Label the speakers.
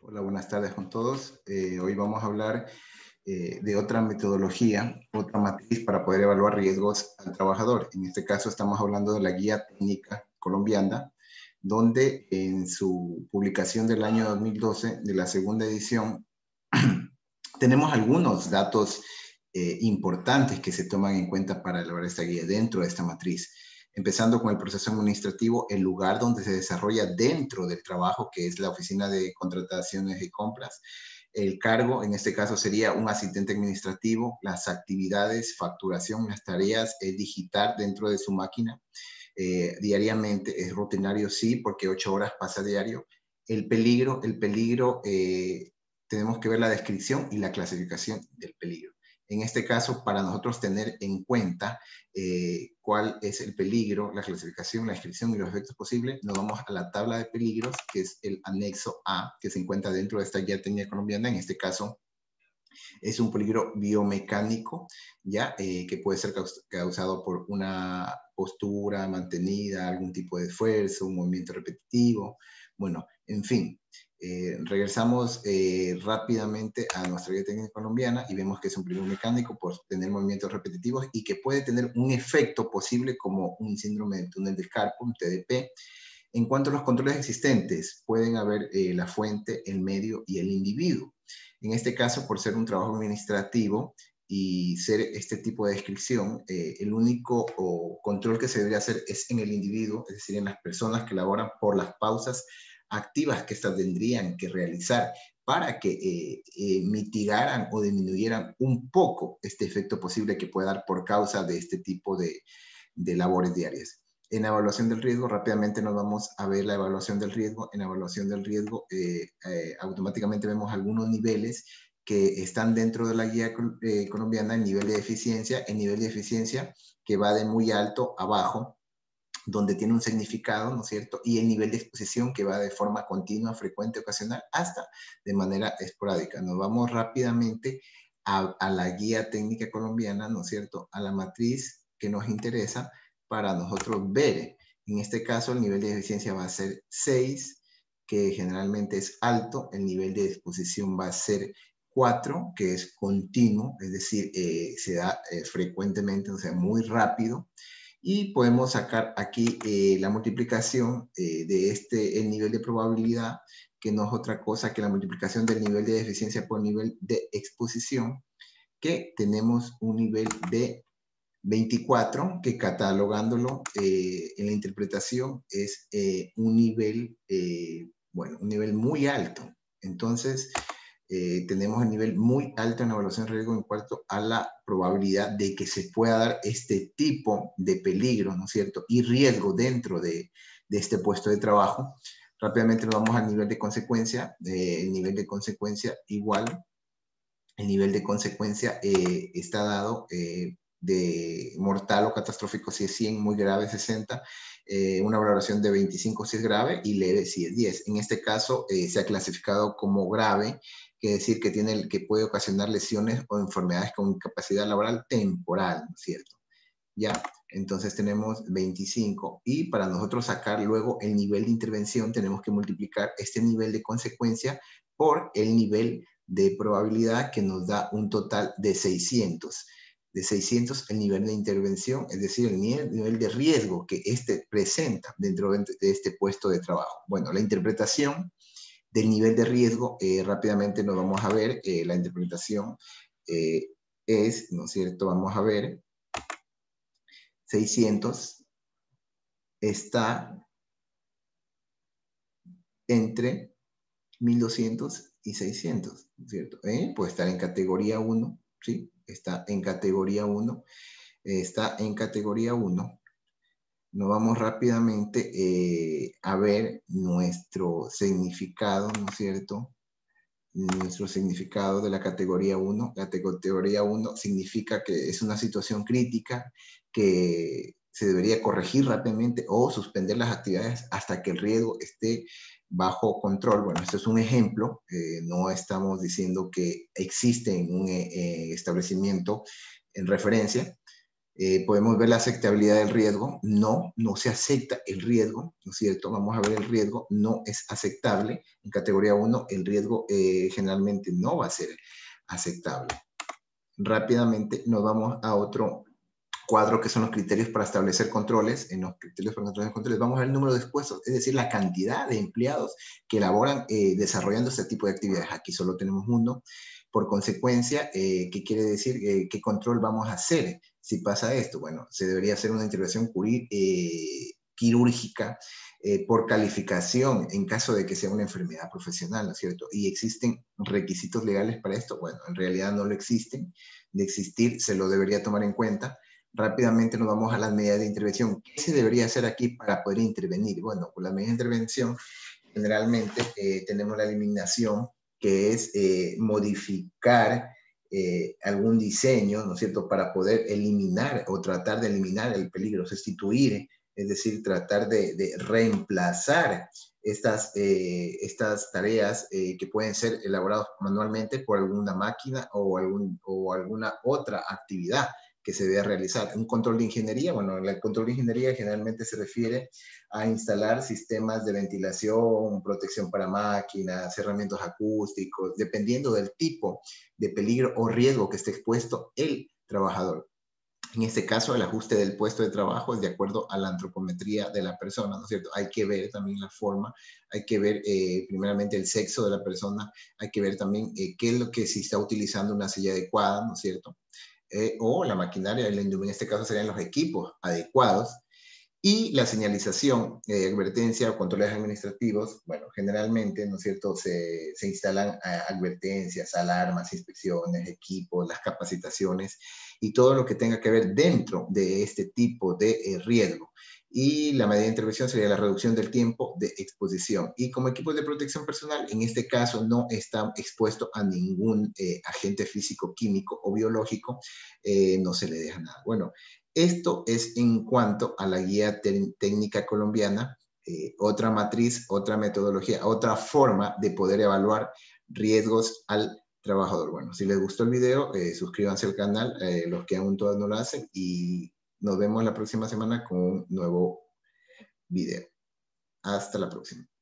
Speaker 1: Hola, buenas tardes con todos. Hoy vamos a hablar de otra metodología, otra matriz para poder evaluar riesgos al trabajador. En este caso estamos hablando de la Guía Técnica Colombiana, donde en su publicación del año 2012, de la segunda edición, tenemos algunos datos importantes que se toman en cuenta para elaborar esta guía dentro de esta matriz. Empezando con el proceso administrativo, el lugar donde se desarrolla dentro del trabajo, que es la oficina de contrataciones y compras. El cargo, en este caso, sería un asistente administrativo, las actividades, facturación, las tareas, digitar dentro de su máquina. Diariamente es rutinario, sí, porque 8 horas pasa diario. El peligro, tenemos que ver la descripción y la clasificación del peligro. En este caso, para nosotros tener en cuenta cuál es el peligro, la clasificación, la descripción y los efectos posibles, nos vamos a la tabla de peligros, que es el anexo A, que se encuentra dentro de esta guía técnica colombiana. En este caso, es un peligro biomecánico, ¿ya? Que puede ser causado por una postura mantenida, algún tipo de esfuerzo, un movimiento repetitivo. Bueno, en fin, regresamos rápidamente a nuestra guía técnica colombiana y vemos que es un peligro mecánico por tener movimientos repetitivos y que puede tener un efecto posible como un síndrome del túnel de Carpo, un TDP. En cuanto a los controles existentes, pueden haber la fuente, el medio y el individuo. En este caso, por ser un trabajo administrativo y ser este tipo de descripción, el único control que se debería hacer es en el individuo, es decir, en las personas que laboran por las pausas activas que éstas tendrían que realizar para que mitigaran o disminuyeran un poco este efecto posible que puede dar por causa de este tipo de labores diarias. En la evaluación del riesgo, rápidamente nos vamos a ver la evaluación del riesgo. En la evaluación del riesgo, automáticamente vemos algunos niveles que están dentro de la guía colombiana, el nivel de eficiencia que va de muy alto a bajo, donde tiene un significado, ¿no es cierto? Y el nivel de exposición que va de forma continua, frecuente, ocasional, hasta de manera esporádica. Nos vamos rápidamente a la guía técnica colombiana, ¿no es cierto? A la matriz que nos interesa para nosotros ver. En este caso, el nivel de eficiencia va a ser 6, que generalmente es alto. El nivel de exposición va a ser 4, que es continuo, es decir, se da frecuentemente, o sea, muy rápido. Y podemos sacar aquí la multiplicación de el nivel de probabilidad, que no es otra cosa que la multiplicación del nivel de eficiencia por nivel de exposición, que tenemos un nivel de 24, que catalogándolo en la interpretación es un nivel, bueno, un nivel muy alto. Entonces, tenemos el nivel muy alto en la evaluación de riesgo en cuanto a la probabilidad de que se pueda dar este tipo de peligro, ¿no es cierto? Y riesgo dentro de este puesto de trabajo. Rápidamente nos vamos al nivel de consecuencia. El nivel de consecuencia igual. El nivel de consecuencia está dado de mortal o catastrófico si es 100, muy grave 60, una valoración de 25 si es grave y leve si es 10. En este caso se ha clasificado como grave, que decir que puede ocasionar lesiones o enfermedades con incapacidad laboral temporal, ¿no es cierto? Ya, entonces tenemos 25 y para nosotros sacar luego el nivel de intervención tenemos que multiplicar este nivel de consecuencia por el nivel de probabilidad que nos da un total de 600. De 600 el nivel de intervención, es decir, el nivel de riesgo que este presenta dentro de este puesto de trabajo. Bueno, la interpretación del nivel de riesgo, rápidamente nos vamos a ver, la interpretación es, ¿no es cierto? Vamos a ver, 600 está entre 1200 y 600, ¿cierto? Puede estar en categoría 1, ¿sí? Está en categoría 1, está en categoría 1. Nos vamos rápidamente a ver nuestro significado, ¿no es cierto? Nuestro significado de la categoría 1. La categoría 1 significa que es una situación crítica que se debería corregir rápidamente o suspender las actividades hasta que el riesgo esté bajo control. Bueno, esto es un ejemplo. No estamos diciendo que existe en un establecimiento en referencia. Podemos ver la aceptabilidad del riesgo. No se acepta el riesgo, ¿no es cierto? Vamos a ver el riesgo, no es aceptable. En categoría 1, el riesgo generalmente no va a ser aceptable. Rápidamente nos vamos a otro cuadro que son los criterios para establecer controles. En los criterios para establecer controles vamos a ver el número de expuestos, es decir, la cantidad de empleados que elaboran desarrollando este tipo de actividades. Aquí solo tenemos uno. Por consecuencia, ¿qué quiere decir? ¿Qué control vamos a hacer si pasa esto? Bueno, se debería hacer una intervención quirúrgica por calificación en caso de que sea una enfermedad profesional, ¿no es cierto? ¿Y existen requisitos legales para esto? Bueno, en realidad no lo existen. De existir, se lo debería tomar en cuenta. Rápidamente nos vamos a las medidas de intervención. ¿Qué se debería hacer aquí para poder intervenir? Bueno, con las medidas de intervención, generalmente tenemos la eliminación, que es modificar algún diseño, ¿no es cierto?, para poder eliminar o tratar de eliminar el peligro, sustituir, es decir, tratar de reemplazar estas tareas que pueden ser elaboradas manualmente por alguna máquina o alguna otra actividad que se debe realizar. Un control de ingeniería, bueno, el control de ingeniería generalmente se refiere a instalar sistemas de ventilación, protección para máquinas, cerramientos acústicos, dependiendo del tipo de peligro o riesgo que esté expuesto el trabajador. En este caso, el ajuste del puesto de trabajo es de acuerdo a la antropometría de la persona, ¿no es cierto? Hay que ver también la forma, hay que ver primeramente el sexo de la persona, hay que ver también qué es lo que si está utilizando una silla adecuada, ¿no es cierto? O la maquinaria, en este caso serían los equipos adecuados. Y la señalización, advertencia o controles administrativos, bueno, generalmente, ¿no es cierto?, se instalan advertencias, alarmas, inspecciones, equipos, las capacitaciones y todo lo que tenga que ver dentro de este tipo de riesgo. Y la medida de intervención sería la reducción del tiempo de exposición. Y como equipo de protección personal, en este caso no está expuesto a ningún agente físico, químico o biológico, no se le deja nada. Bueno, esto es en cuanto a la guía técnica colombiana, otra matriz, otra metodología, otra forma de poder evaluar riesgos al trabajador. Bueno, si les gustó el video, suscríbanse al canal, los que aún todavía no lo hacen, y nos vemos la próxima semana con un nuevo video. Hasta la próxima.